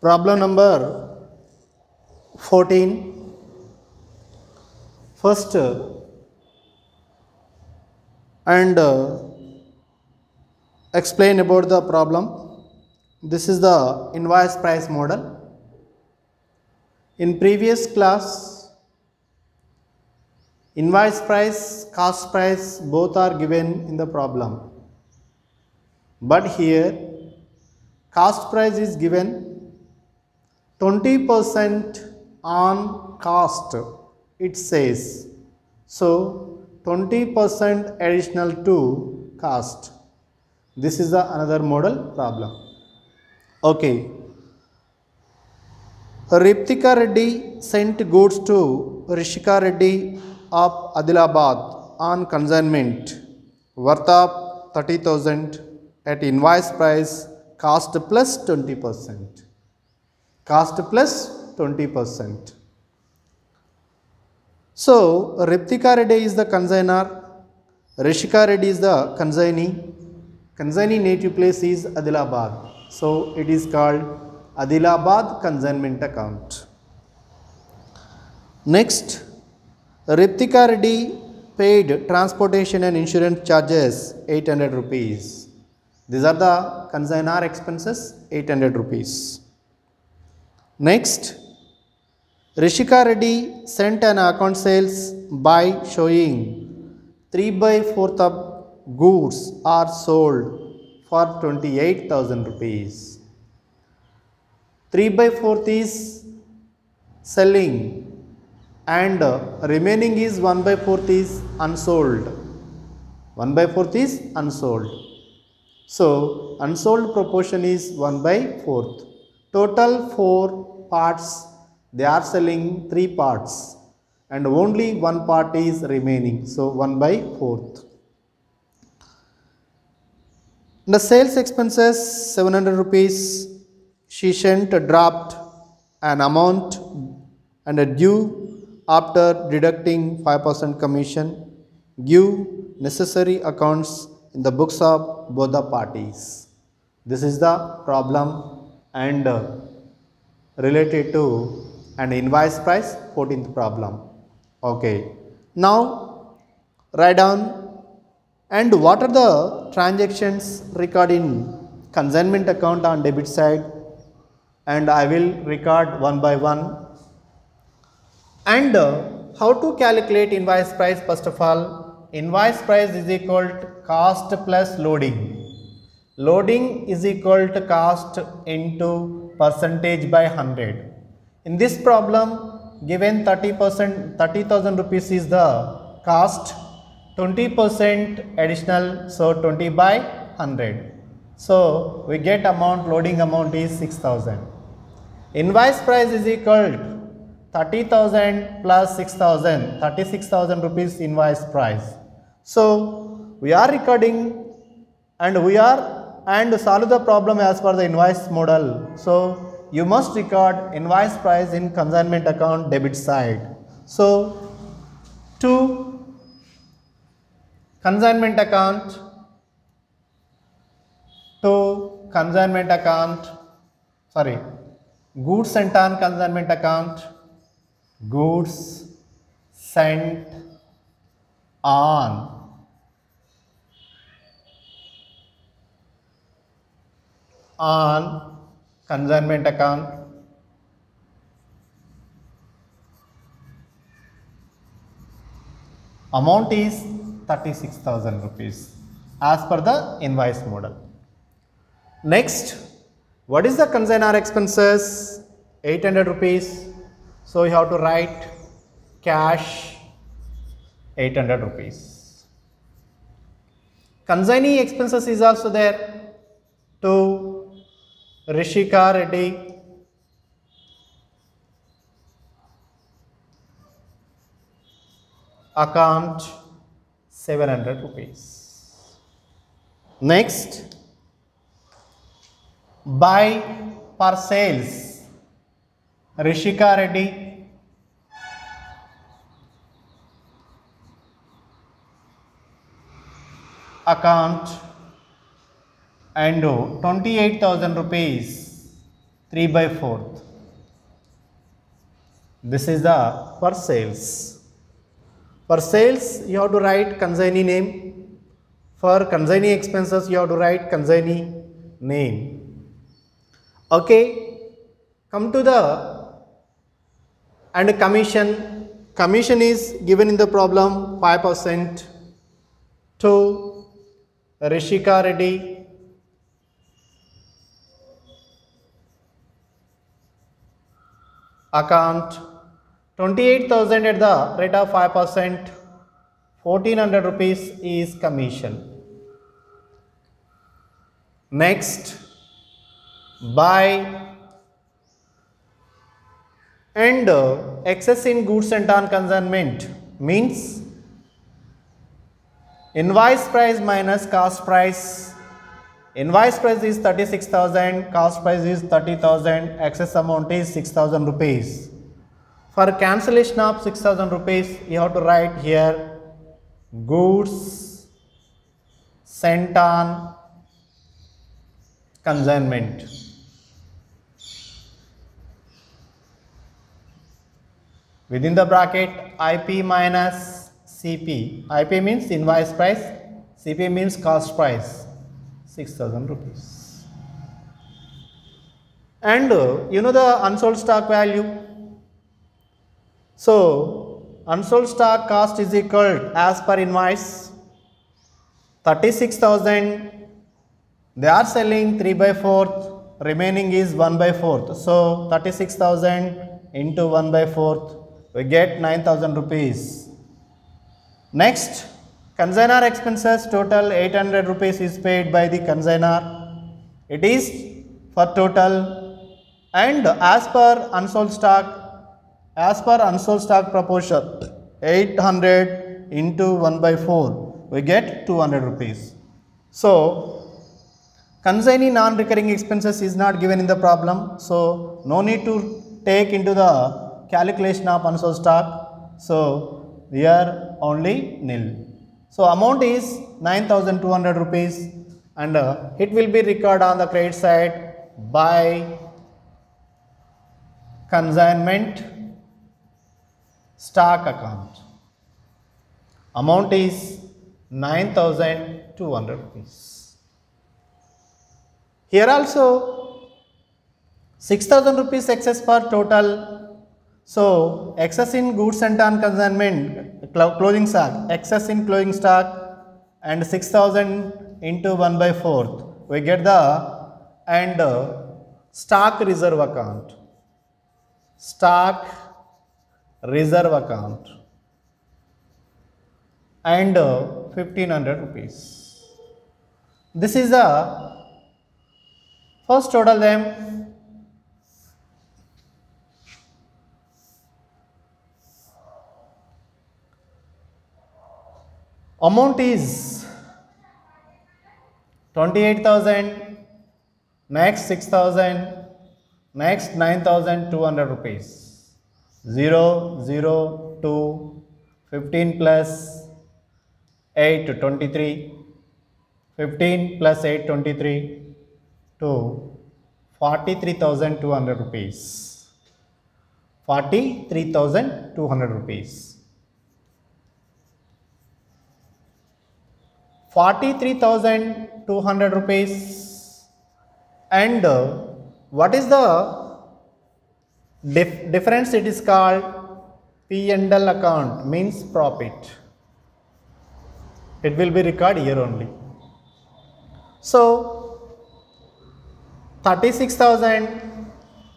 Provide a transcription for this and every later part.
Problem number 14. First and explain about the problem. This is the invoice price model. In previous class, invoice price, cost price both are given in the problem. But here cost price is given 20% on cost, it says. So 20% additional to cost. This is the another model problem. Okay. Riptika Reddy sent goods to Rishika Reddy of Adilabad on consignment worth of 30,000 at invoice price cost plus 20%. Cost plus 20%. So Riptika Reddy is the consignor, Rishika Reddy is the consignee. Consignee native place is Adilabad. So it is called Adilabad consignment account. Next, Riptika Reddy paid transportation and insurance charges 800 rupees. These are the consignor expenses, 800 rupees. Next, Rishika Reddy sent an account sales by showing 3/4 of goods are sold for 28,000 rupees. 3/4 is selling and remaining is 1/4 is unsold. 1/4 is unsold. So unsold proportion is 1/4. Total 4 parts, they are selling 3 parts and only 1 part is remaining. So 1/4. The sales expenses 700 rupees. She sent dropped an amount and a due after deducting 5% commission. Give necessary accounts in the books of both the parties. This is the problem and related to an invoice price, 14th problem. Okay. Now write down and what are the transactions recorded in consignment account on debit side, and I will record one by one. And how to calculate invoice price? First of all, invoice price is equal to cost plus loading. Loading is equal to cost into percentage by 100. In this problem, given 30%, 30,000 rupees is the cost, 20% additional, so 20 by 100. So we get amount, loading amount is 6,000. Invoice price is equal to 30,000 plus 6,000, 36,000 rupees invoice price. So we are recording and solve the problem as per the invoice model. So you must record invoice price in consignment account debit side. So to consignment account, goods sent on consignment account, goods sent on consignment account, amount is 36,000 rupees as per the invoice model. Next, what is the consignor expenses? 800 rupees. So you have to write cash 800 rupees. Consignee expenses is also there to Rishika Reddy. Account 700 rupees. Next, buy for sales Rishika Reddy, account and 28,000 rupees 3 by 4th. This is the for sales. For sales, you have to write consignee name. For consignee expenses, you have to write consignee name. Okay, come to the and commission. Commission is given in the problem 5% to Rishika Reddy. Account 28,000 at the rate of 5%, 1400 rupees is commission. Next, buy and excess in goods and on consignment means invoice price minus cost price. Invoice price is 36,000, cost price is 30,000, excess amount is 6,000 rupees. For cancellation of 6,000 rupees, you have to write here goods sent on consignment. Within the bracket, IP minus CP. IP means invoice price, CP means cost price, 6,000 rupees. And you know the unsold stock value. So, unsold stock cost is equal as per invoice 36,000. They are selling 3 by 4th, remaining is 1 by 4th. So, 36,000 into 1 by 4th, we get 9,000 rupees. Next, consignor expenses total 800 rupees is paid by the consignor. It is for total, and as per unsold stock proportion 800 into 1 by 4, we get 200 rupees. So, consignee non-recurring expenses is not given in the problem. So, no need to take into the calculation of unsold stock. So, here only nil. So, amount is 9,200 rupees and it will be recorded on the credit side by consignment stock account. Amount is 9,200 rupees. Here also 6,000 rupees excess for total. So, excess in goods and on consignment, closing stock, excess in closing stock and 6,000 into 1 by 4th, we get the and stock reserve account. Stock reserve account and 1,500 rupees. This is the first total them. Amount is 28,000, next 6,000, next 9,200 rupees. 0, 0, 2, 15 plus 8, 23, 15 plus 8, 23, to 43,200 rupees. 43,200 rupees. 43,200 rupees. And what is the difference? It is called P&L account, means profit. It will be recorded here only. So 36,000,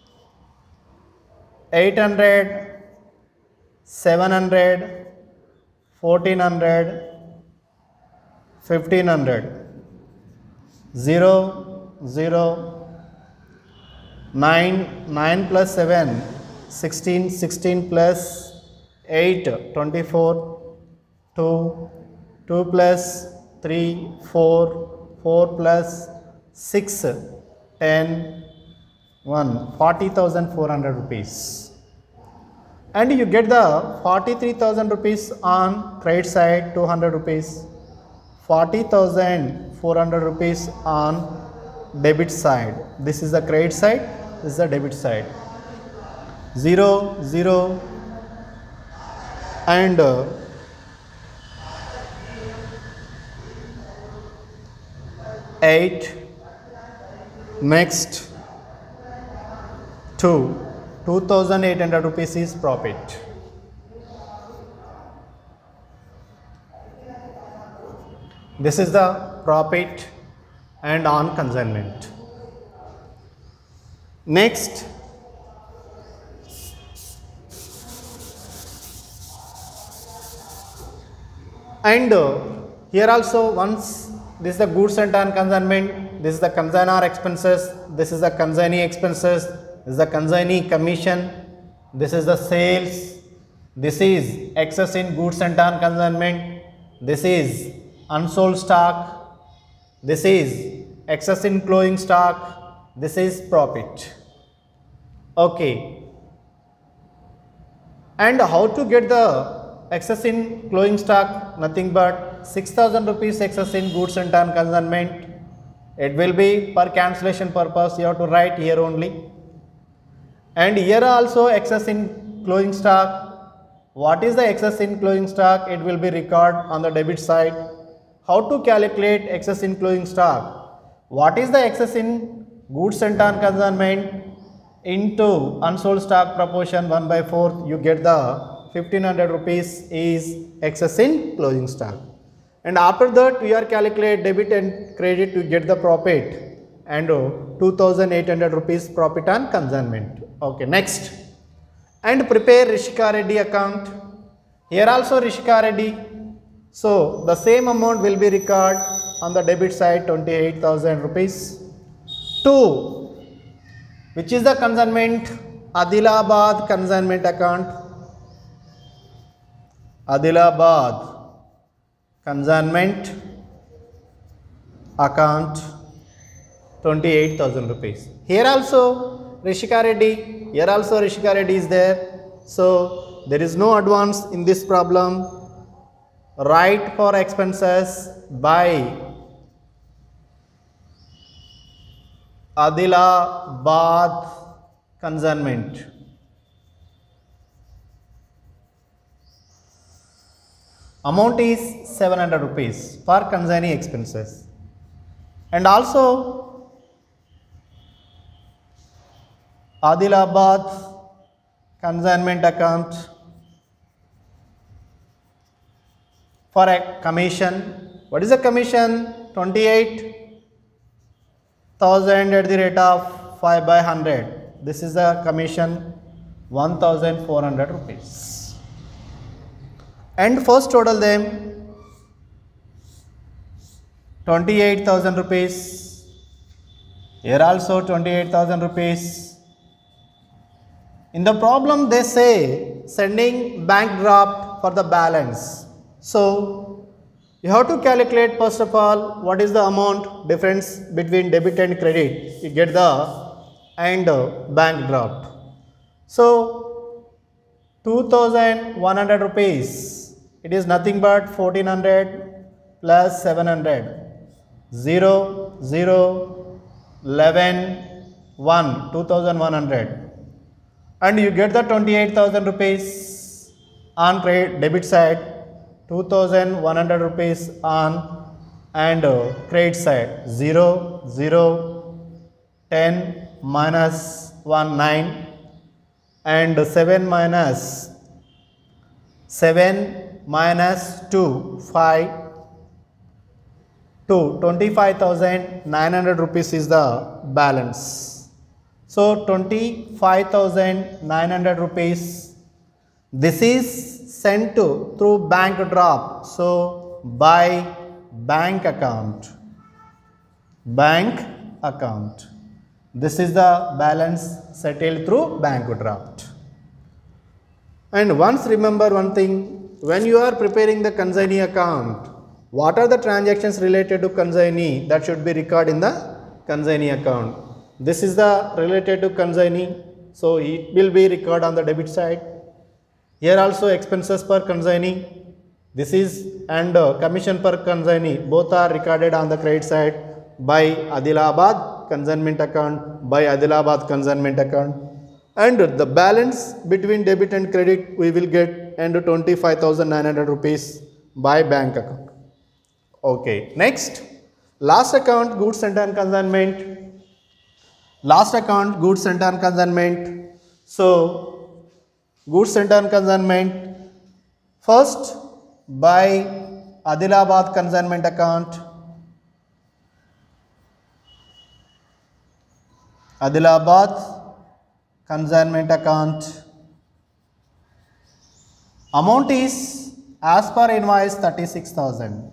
800, 700, 1,400, 1,500, 0, 0, 9, 9 plus 7, 16, 16 plus 8, 24, 2, 2 plus 3, 4, 4 plus 6, 10, 1, 40,400 rupees. And you get the 43,000 rupees on credit side, 200 rupees, 40,400 rupees on debit side. This is the credit side, this is the debit side. 0, 0 and 8. Next 2,800 rupees is profit. This is the profit and on consignment. Next, and here also once this is the goods sent on consignment, this is the consignor expenses, this is the consignee expenses, this is the consignee commission, this is the sales, this is excess in goods sent on consignment, this is unsold stock, this is excess in closing stock, this is profit. Okay. And how to get the excess in closing stock? Nothing but 6,000 rupees excess in goods sent on consignment. It will be per cancellation purpose, you have to write here only. And here also excess in closing stock. What is the excess in closing stock? It will be recorded on the debit side. How to calculate excess in closing stock? What is the excess in goods sent on consignment into unsold stock proportion 1/4? You get the 1,500 rupees is excess in closing stock. And after that we are calculate debit and credit to get the profit and 2,800 rupees profit on consignment. Okay, next. And prepare Rishika Reddy account. Here also Rishika Reddy. So the same amount will be recorded on the debit side, 28,000 rupees. 2. Which is the consignment? Adilabad consignment account. Adilabad consignment account, 28,000 rupees. Here also Rishika Reddy, here also Rishika Reddy is there. So there is no advance in this problem. Write for expenses by Adilabad consignment. Amount is 700 rupees for consignee expenses. And also Adilabad consignment account for a commission. What is the commission? 28,000 at the rate of 5/100. This is the commission, 1,400 rupees. And first total them 28,000 rupees. Here also 28,000 rupees. In the problem they say sending bank draft for the balance. So you have to calculate first of all what is the amount difference between debit and credit. You get the and bank draft. So 2,100 rupees. It is nothing but 1,400 plus 700. 0, 0, 11, 1, 2,100. And you get the 28,000 rupees on debit side, 2,100 rupees on and credit side. 0, 0, 10 minus 1, 9 and 7 minus 7 minus 2, 5, 25,900 rupees is the balance. So 25,900 rupees. This is sent to through bank draft. So by bank account. Bank account. This is the balance settled through bank draft. And once remember one thing. When you are preparing the consignee account, what are the transactions related to consignee that should be recorded in the consignee account? This is the related to consignee, so it will be recorded on the debit side. Here also expenses per consignee, this is and commission per consignee, both are recorded on the credit side by Adilabad consignment account by Adilabad consignment account, and the balance between debit and credit we will get and 25,900 rupees by bank account. Okay, next, last account, goods and consignment. Last account, goods and consignment. So, goods and consignment, first by Adilabad consignment account. Adilabad consignment account. Amount is as per invoice 36,000.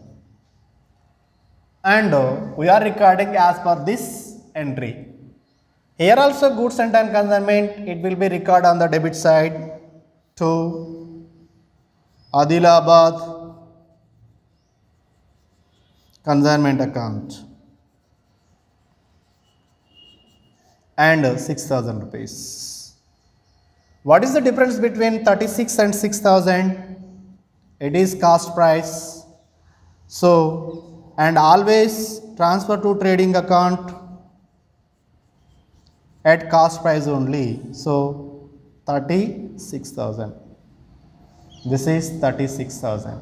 And we are recording as per this entry. Here also goods and consignment, it will be recorded on the debit side to Adilabad consignment account and 6,000 rupees. What is the difference between 36 and 6,000? It is cost price. So, and always transfer to trading account at cost price only. So, 36,000. This is 36,000.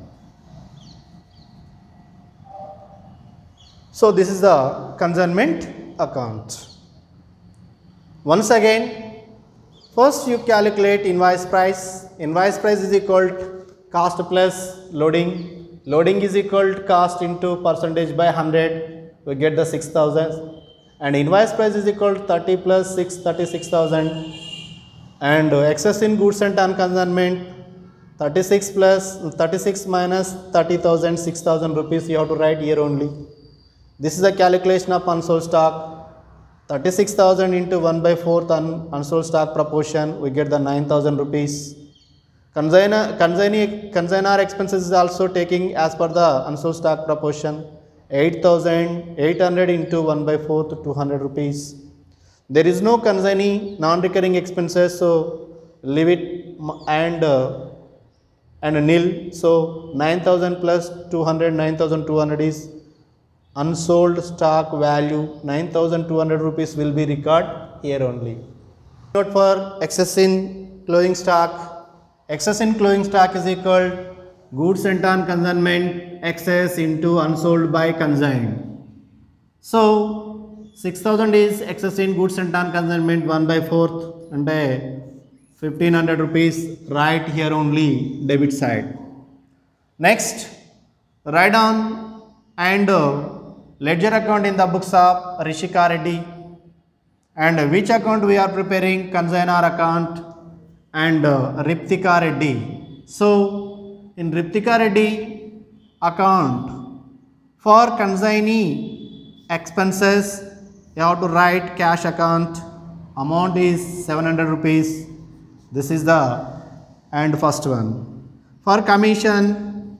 So, this is the consignment account. Once again, first you calculate invoice price. Invoice price is equal to cost plus loading. Loading is equal to cost into percentage by 100. We get the 6,000. And invoice price is equal to 30 plus 6, 36,000. And excess in goods and consignment, 36 plus 36 minus 30,000, 6,000 rupees you have to write here only. This is the calculation of unsold stock. 36,000 into 1 by 4th unsold stock proportion, we get the 9,000 rupees. Consignor expenses is also taking as per the unsold stock proportion. 8,800 into 1 by 4th, 200 rupees. There is no consignee non-recurring expenses, so leave it and nil. So 9,000 plus 200, 9,200 is unsold stock value. 9,200 rupees will be recorded here only. Note for excess in closing stock. Excess in closing stock is equal goods and consignment excess into unsold by consigned. So 6,000 is excess in goods and consignment 1 by 4th and 1,500 rupees right here only debit side. Next, write down and ledger account in the books of Rishika Reddy, and which account we are preparing, consignor account and Riptika Reddy. So in Riptika Reddy account, for consignee expenses you have to write cash account. Amount is 700 rupees. This is the and first one. For commission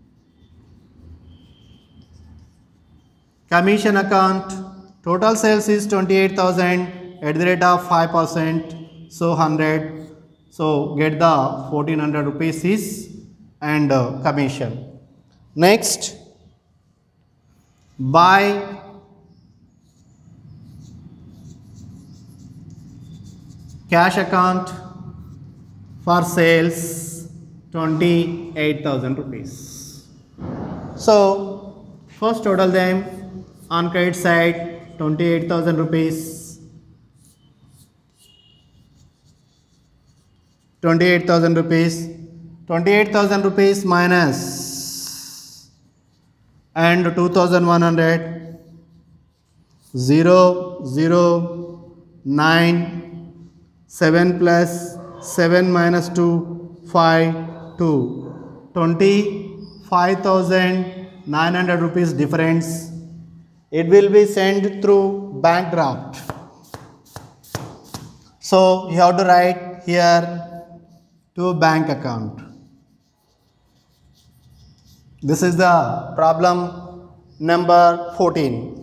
account, total sales is 28,000 at the rate of 5%, so 100. So get the 1,400 rupees is and commission. Next, buy cash account for sales 28,000 rupees. So first total them on credit side 28,000 rupees. 28,000 rupees. 28,000 rupees minus and 2,100. 0, 0, 9, 7 plus 7 minus 2, 5, 2. 25,900 rupees difference. It will be sent through bank draft. So you have to write here to bank account. This is the problem number 14.